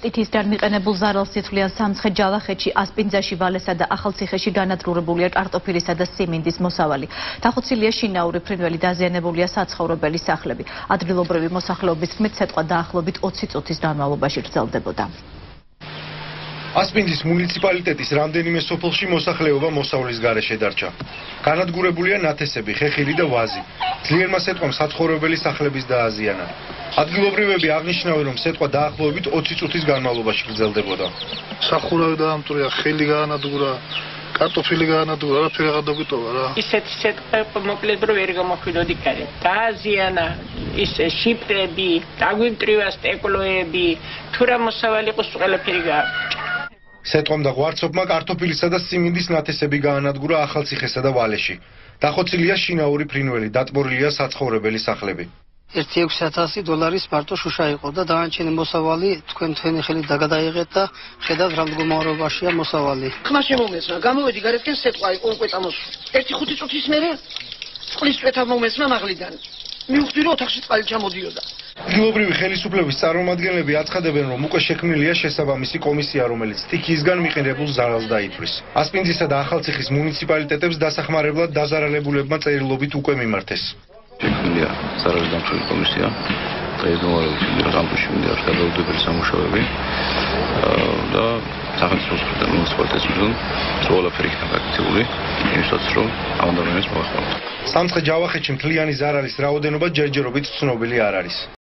სტითისგან მიყენებულ ზარალს ითვლიან სამცხე-ჯავახეთში, ასპინძაში, ვალესა და ახალციხეში განადგურებულია კარტოფილისა და სიმინდის მოსავალი. დახოცილია შინაური ფრინველი, დაზიანებულია საცხოვრებელი სახლები. ადგილობრივი მოსახლეობის თქმით, სიტყვა დაახლოებით 20 წუთის განმავლობაში გრძელდებოდა. ასპინძის მუნიციპალიტეტის რამდენიმე სოფელში მოსახლეობა მოსავლის გარეშე დარჩა. განადგურებულია ნათესები, ხეხილი და ვაზი. ძლიერმა სიტყვამ საცხოვრებელი სახლების დააზიანა. ადგილობრივები აღნიშნავენ, რომ სიტყვა დაახლოებით 20 წუთის განმავლობაში გრძელდებოდა. სახურავი დაამტვრია, ხილი გაანადგურა, კარტოფილი გაანადგურა, არაფერი აღარ დაგვიტოვა რა. ისეთი სიტყვები მოკლედ რომ ვერ გამოხილოდი კარგად. დააზიანა ის შიფრები, დაგვიმტრივა სტეკლოები, თუ რა მოსავალი იყოს ყველაფერი გააკეთა. სეტყვამ და ღვარცობმა კარტოფილისა და სიმინდის ნათესები გაანადგურა ახალციხესა და ვალეში. დახოცილია შინაური ფრინველი, დატბორილია საცხოვრებელი სახლები. $1,600 მარტო შუშა იყო და დანარჩენი მოსავალი თქვენი ხელით დაგადაიღეთ და ხედავთ რა მდგომარეობაშია მოსავალი. ხმა შემომესმა, გამოვედი გარეთკენ სეტყვა იყო უკვე წამოსული. 1-5 წუთის მერე წყლის წვეთა მომესმა მაღლიდან. მივხვდი რომ ოთახში წყალი ჩამოდიოდა. ადგილობრივი ხელისუფლების წარმომადგენლები აცხადებენ, რომ უკვე შექმნილია შესაბამისი კომისია, რომელიც სტიქიისგან მიყენებულ ზარალს დაითვლის. ასპინძისა და ახალციხის მუნიციპალიტეტებს დასახმარებლად დაზარალებულებმა წერილობით უკვე მიმართეს. შექმნილია ზარალის დამცველი კომისია. დღეს მომავალში რამბუში მინდა გადაუდებელი სამუშაოები და სახელმწიფოს და მუნიციპალიტეტის მიერ ყველაფერი გაკეთებული, იმისათვის რომ ამანდამენს მოახდინოთ. სამცხე-ჯავახეთში მთლიანი ზარალის რაოდენობა ჯერჯერობით ცნობილი არ არის.